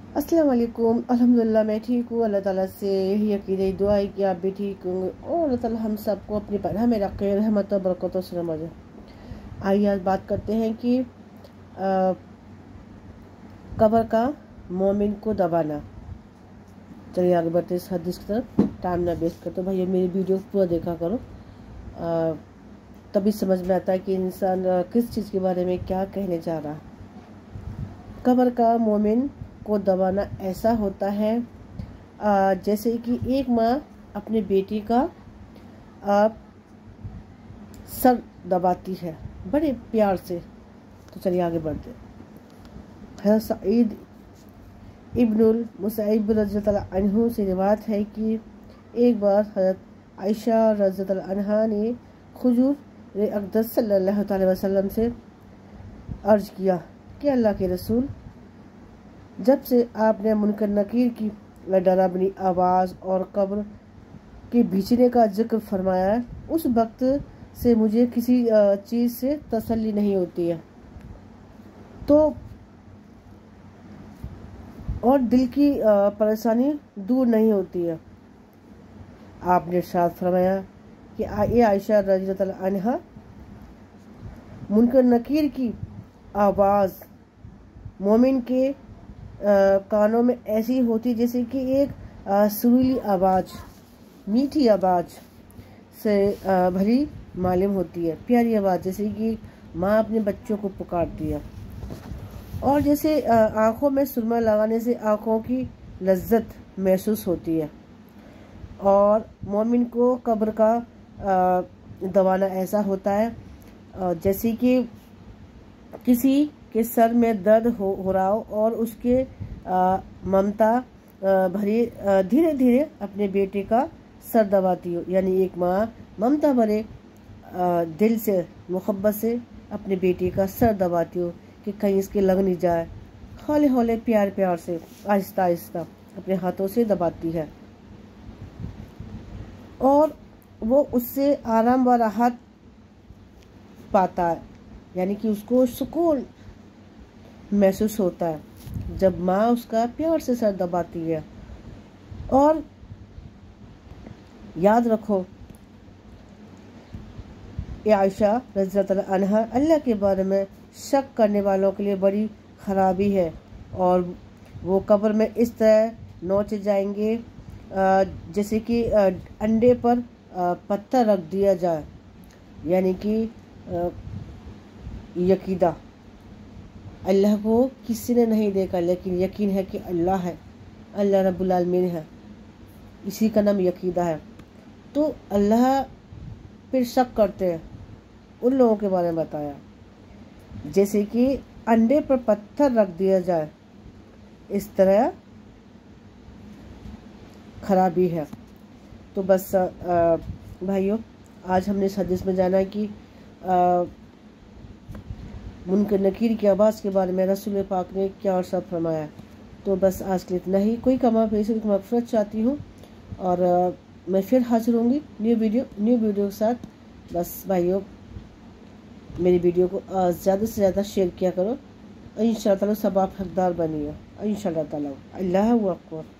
अस्सलाम वालेकुम। अल्हम्दुलिल्लाह मैं ठीक हूँ। अल्लाह ताला से यही अकीदत दुआ है कि आप भी ठीक होंगे और अल्लाह ताला हम सबको अपनी पनाह में रखे, रहमत और बरकतों से नवाजे। आइए आज बात करते हैं कि कब्र का मोमिन को दबाना। चलिए आगे बढ़ते इस हदीस की तरफ। टाइम ना वेस्ट करते भाई, मेरी वीडियो पूरा देखा करो, तभी समझ में आता है कि इंसान किस चीज़ के बारे में क्या कहने जा रहा है। कब्र का मोमिन को दबाना ऐसा होता है जैसे कि एक माँ अपने बेटी का सर दबाती है बड़े प्यार से। तो चलिए आगे बढ़ते। हज़रत सईद इब्नुल मुसैब रज़ियल्लाहु अन्हु से रिवायत है कि एक बार हज़रत आयशा रज़ियल्लाहु अन्हा ने हुज़ूर अक़दस सल्लल्लाहु अलैहि वसल्लम से अर्ज़ किया कि अल्लाह के रसूल, जब से आपने मुनकर नकीर की डरावनी आवाज़ और कब्र के भींचने का जिक्र फरमाया है, उस वक्त से मुझे किसी चीज़ से तसल्ली नहीं होती है तो और दिल की परेशानी दूर नहीं होती है। आपने इरशाद फरमाया कि ये आयशा रज़ियल्लाहु अन्हा, मुनकर नकीर की आवाज़ मोमिन के कानों में ऐसी होती जैसे कि एक सुरीली आवाज़, मीठी आवाज़ से भरी मालूम होती है, प्यारी आवाज़, जैसे कि माँ अपने बच्चों को पुकारती है। और जैसे आँखों में सुरमा लगाने से आँखों की लज्जत महसूस होती है। और मोमिन को कब्र का दबाना ऐसा होता है जैसे कि किसी के सर में दर्द हो रहा हो और उसके ममता भरी धीरे धीरे अपने बेटे का सर दबाती हो। यानी एक माँ ममता भरे दिल से, मोहब्बत से अपने बेटे का सर दबाती हो कि कहीं इसके लग नहीं जाए। हौले हौले प्यार प्यार से आहिस्ता आहिस्ता अपने हाथों से दबाती है और वो उससे आराम व राहत पाता है, यानी कि उसको सुकून महसूस होता है जब माँ उसका प्यार से सर दबाती है। और याद रखो, ये आयशा रज़ियल्लाहु अन्हा अल्लाह के बारे में शक करने वालों के लिए बड़ी खराबी है और वो कब्र में इस तरह नोचे जाएंगे जैसे कि अंडे पर पत्थर रख दिया जाए। यानी कि यकीदा अल्लाह को किसी ने नहीं देखा, लेकिन यकीन है कि अल्लाह है, अल्लाह रब्बुल आलमीन है, इसी का नाम यकीदा है। तो अल्लाह फिर शक करते हैं उन लोगों के बारे में बताया जैसे कि अंडे पर पत्थर रख दिया जाए, इस तरह खराबी है। तो बस भाइयों, आज हमने इस हदीस में जाना कि मुनकर नकीर की आवाज़ के बारे में रसूल पाक ने क्या और सब फरमाया। तो बस आज के लिए इतना ही। कोई कमा पैसे की मग़फ़िरत चाहती हूँ और मैं फिर हाजिर होंगी न्यू वीडियो के साथ। बस भाइयों, मेरी वीडियो को ज़्यादा से ज़्यादा शेयर किया करो। इंशाअल्लाह सब आप हकदार बनिए इंशाअल्लाह ताला। अल्लाहु अकबर।